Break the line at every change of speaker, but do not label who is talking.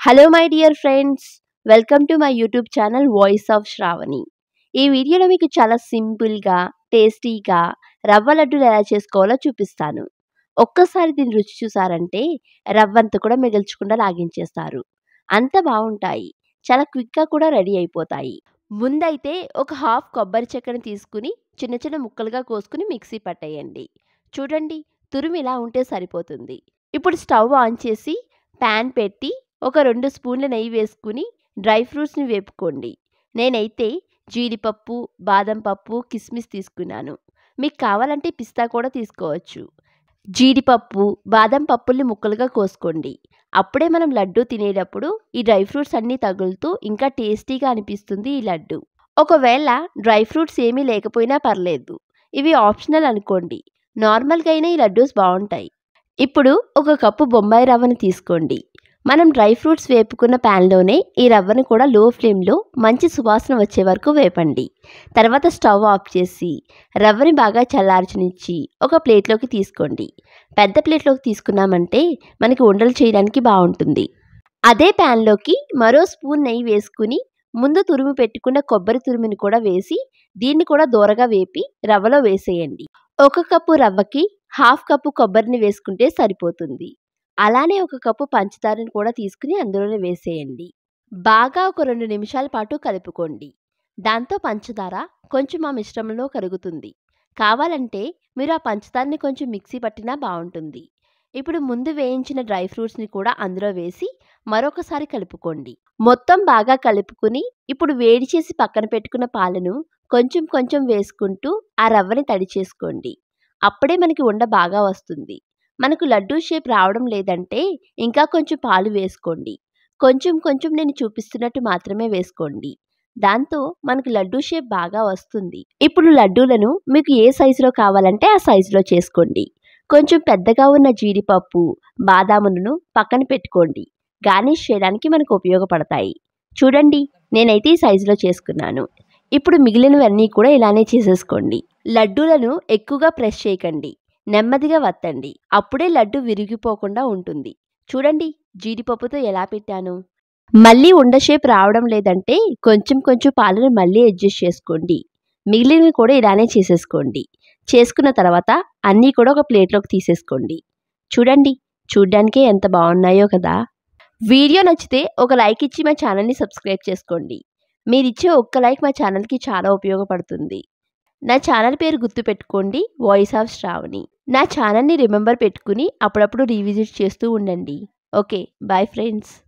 Hello my dear friends, welcome to my YouTube channel voice of Shravani. ఈ వీడియోలో మీకు చాలా సింపుల్గా టేస్టీగా రవ్వ లడ్డూలు ఎలా చేసుకోవాలో చూపిస్తాను. ఒక్కసారి దీని రుచి చూసారంటే రవ్వంత కూడా మిగల్చకుండా లాగించేస్తారు. అంత బాగుంటాయి. చాలా క్విక్గా కూడా రెడీ అయిపోతాయి. ముందైతే ఒక హాఫ్ కొబ్బరి చెక్కని తీసుకుని చిన్న చిన్న ముక్కలుగా కోసుకుని మిక్సీ పట్టేయండి. చూడండి, తురుము ఇలా ఉంటే సరిపోతుంది. ఇప్పుడు స్టవ్ ఆన్ చేసి ప్యాన్ పెట్టి ఒక 2 స్పూన్ల నెయ్యి వేసుకుని డ్రై ఫ్రూట్స్ని వేపుకోండి. నేనైతే జీడిపప్పు, బాదం పప్పు, కిస్మిస్ తీసుకున్నాను. మీకు కావాలంటే పిస్తా కూడా తీసుకోవచ్చు. జీడిపప్పు, బాదం పప్పుల్ని ముక్కలుగా కోసుకోండి. అప్పుడే మనం లడ్డు తినేటప్పుడు ఈ డ్రై ఫ్రూట్స్ అన్నీ తగులుతూ ఇంకా టేస్టీగా అనిపిస్తుంది ఈ లడ్డు. ఒకవేళ డ్రై ఫ్రూట్స్ ఏమీ లేకపోయినా పర్లేదు, ఇవి ఆప్షనల్ అనుకోండి. నార్మల్గా అయినా ఈ లడ్డూస్ బాగుంటాయి. ఇప్పుడు ఒక కప్పు బొంబాయి రవ్వను తీసుకోండి. మనం డ్రై ఫ్రూట్స్ వేపుకున్న ప్యాన్లోనే ఈ రవ్వను కూడా లో ఫ్లేమ్లో మంచి సువాసన వచ్చే వరకు వేపండి. తర్వాత స్టవ్ ఆఫ్ చేసి రవ్వని బాగా చల్లార్చనిచ్చి ఒక ప్లేట్లోకి తీసుకోండి. పెద్ద ప్లేట్లోకి తీసుకున్నామంటే మనకి ఉండలు చేయడానికి బాగుంటుంది. అదే ప్యాన్లోకి మరో స్పూన్ నెయ్యి వేసుకుని ముందు తురుము పెట్టుకున్న కొబ్బరి తురుముని కూడా వేసి దీన్ని కూడా దూరగా వేపి రవ్వలో వేసేయండి. 1 కప్పు రవ్వకి హాఫ్ కప్పు కొబ్బరిని వేసుకుంటే సరిపోతుంది. అలానే 1 కప్పు పంచదారని కూడా తీసుకుని అందులోనే వేసేయండి. బాగా ఒక 2 నిమిషాల పాటు కలుపుకోండి. దాంతో పంచదార కొంచెం ఆ మిశ్రమంలో కరుగుతుంది. కావాలంటే మీరు ఆ పంచదారని కొంచెం మిక్సీ పట్టినా బాగుంటుంది. ఇప్పుడు ముందు వేయించిన డ్రై ఫ్రూట్స్ని కూడా అందులో వేసి మరొకసారి కలుపుకోండి. మొత్తం బాగా కలుపుకుని ఇప్పుడు వేడి చేసి పక్కన పెట్టుకున్న పాలను కొంచెం కొంచెం వేసుకుంటూ ఆ రవ్వని తడి చేసుకోండి. అప్పుడే మనకి ఉండ బాగా వస్తుంది. మనకు లడ్డూ షేప్ రావడం లేదంటే ఇంకా కొంచెం పాలు వేసుకోండి. కొంచెం కొంచెం నేను చూపిస్తున్నట్టు మాత్రమే వేసుకోండి. దాంతో మనకు లడ్డూ షేప్ బాగా వస్తుంది. ఇప్పుడు లడ్డూలను మీకు ఏ సైజులో కావాలంటే ఆ సైజులో చేసుకోండి. కొంచెం పెద్దగా ఉన్న జీడిపప్పు, బాదాములను పక్కన పెట్టుకోండి. గార్నిష్ చేయడానికి మనకు ఉపయోగపడతాయి. చూడండి, నేనైతే ఈ సైజులో చేసుకున్నాను. ఇప్పుడు మిగిలినవన్నీ కూడా ఇలానే చేసేసుకోండి. లడ్డూలను ఎక్కువగా ప్రెస్ చేయకండి, నెమ్మదిగా వత్తండి. అప్పుడే లడ్డు విరిగిపోకుండా ఉంటుంది. చూడండి, జీడిపప్పుతో ఎలా పెట్టాను. మళ్ళీ ఉండ షేప్ రావడం లేదంటే కొంచెం కొంచెం పాలను మళ్ళీ అడ్జస్ట్ చేసుకోండి. మిగిలినవి కూడా ఇలానే చేసేసుకోండి. చేసుకున్న తర్వాత అన్నీ కూడా ఒక ప్లేట్లోకి తీసేసుకోండి. చూడండి, చూడ్డానికే ఎంత బాగున్నాయో కదా. వీడియో నచ్చితే ఒక లైక్ ఇచ్చి మా ఛానల్ని సబ్స్క్రైబ్ చేసుకోండి. మీరిచ్చే ఒక్క లైక్ మా ఛానల్కి చాలా ఉపయోగపడుతుంది. నా ఛానల్ పేరు గుర్తుపెట్టుకోండి, వాయిస్ ఆఫ్ శ్రావణి. నా ఛానల్ని రిమెంబర్ పెట్టుకుని అప్పుడప్పుడు రీవిజిట్ చేస్తూ ఉండండి. Okay, bye friends.